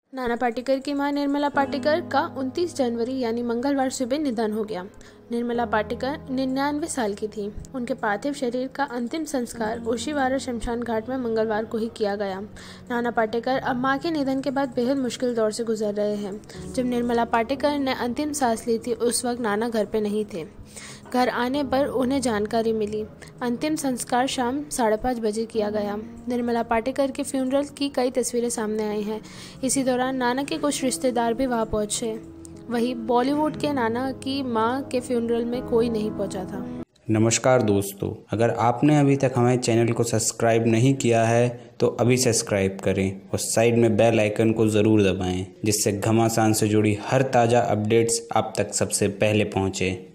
नाना पाटेकर की मां निर्मला पाटेकर का 29 जनवरी यानी मंगलवार सुबह निधन हो गया। निर्मला पाटेकर 99 साल की थी। उनके पार्थिव शरीर का अंतिम संस्कार ओशीवारा शमशान घाट में मंगलवार को ही किया गया। नाना पाटेकर अब मां के निधन के बाद बेहद मुश्किल दौर से गुजर रहे हैं। जब निर्मला पाटेकर ने अंतिम सांस ली थी उस वक्त नाना घर पे नहीं थे। घर आने पर उन्हें जानकारी मिली। अंतिम संस्कार शाम 5:30 बजे किया गया। निर्मला पाटेकर के फ्यूनरल की कई तस्वीरें सामने आई हैं। इसी दौरान नाना के कुछ रिश्तेदार भी वहां पहुंचे। वहीं बॉलीवुड के नाना की मां के फ्यूनरल में कोई नहीं पहुंचा था। नमस्कार दोस्तों, अगर आपने अभी तक हमारे चैनल को सब्सक्राइब नहीं किया है तो अभी सब्सक्राइब करें और साइड में बेल आइकन को ज़रूर दबाएं, जिससे घमासान से जुड़ी हर ताज़ा अपडेट्स आप तक सबसे पहले पहुंचे।